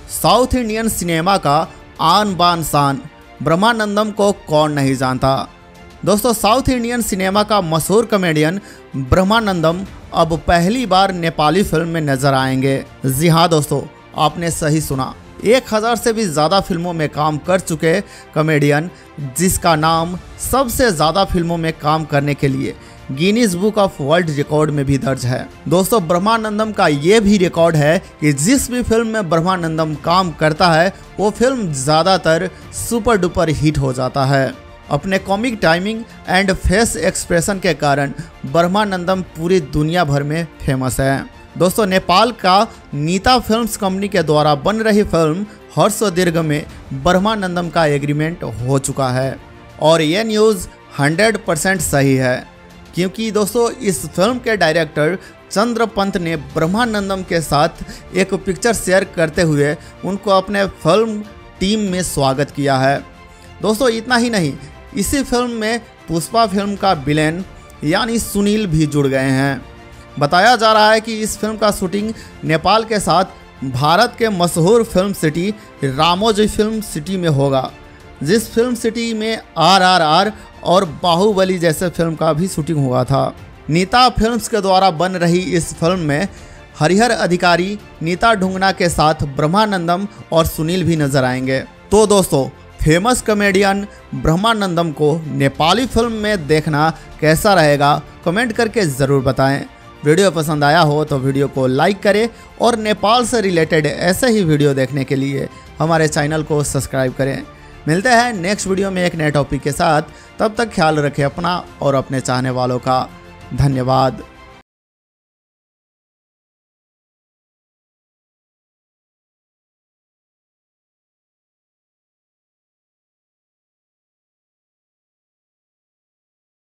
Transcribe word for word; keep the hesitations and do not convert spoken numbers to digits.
South Indian cinema का आन बान शान ब्रह्मानंदम को कौन नहीं जानता। दोस्तों, साउथ इंडियन सिनेमा का मशहूर कॉमेडियन ब्रह्मानंदम अब पहली बार नेपाली फिल्म में नजर आएंगे। जी हाँ दोस्तों, आपने सही सुना। एक हज़ार से भी ज़्यादा फिल्मों में काम कर चुके कॉमेडियन, जिसका नाम सबसे ज़्यादा फिल्मों में काम करने के लिए Guinness book of world record में भी दर्ज है। दोस्तों, ब्रह्मानंदम का ये भी रिकॉर्ड है कि जिस भी फिल्म में ब्रह्मानंदम काम करता है वो फिल्म ज़्यादातर सुपर डुपर हिट हो जाता है। अपने comic timing and face expression के कारण ब्रह्मानंदम पूरी दुनिया भर में फेमस है। दोस्तों, नेपाल का नीता फिल्म्स कंपनी के द्वारा बन रही फिल्म हर्ष दीर्घ में ब्रह्मानंदम का एग्रीमेंट हो चुका है और ये न्यूज़ हंड्रेड परसेंट सही है, क्योंकि दोस्तों इस फिल्म के डायरेक्टर चंद्रपंत ने ब्रह्मानंदम के साथ एक पिक्चर शेयर करते हुए उनको अपने फिल्म टीम में स्वागत किया है। दोस्तों, इतना ही नहीं, इसी फिल्म में पुष्पा फिल्म का विलेन यानी सुनील भी जुड़ गए हैं। बताया जा रहा है कि इस फिल्म का शूटिंग नेपाल के साथ भारत के मशहूर film city Ramoji film city में होगा, जिस फिल्म सिटी में आर आर आर और बाहुबली जैसे फिल्म का भी शूटिंग हुआ था। नीता फिल्म्स के द्वारा बन रही इस फिल्म में हरिहर अधिकारी, नीता ढुंगना के साथ ब्रह्मानंदम और सुनील भी नजर आएंगे। तो दोस्तों, फेमस कॉमेडियन ब्रह्मानंदम को नेपाली फिल्म में देखना कैसा रहेगा, कमेंट करके ज़रूर बताएं। वीडियो पसंद आया हो तो वीडियो को लाइक करें और नेपाल से रिलेटेड ऐसे ही वीडियो देखने के लिए हमारे चैनल को सब्सक्राइब करें। मिलते हैं नेक्स्ट वीडियो में एक नए टॉपिक के साथ। तब तक ख्याल रखें अपना और अपने चाहने वालों का। धन्यवाद।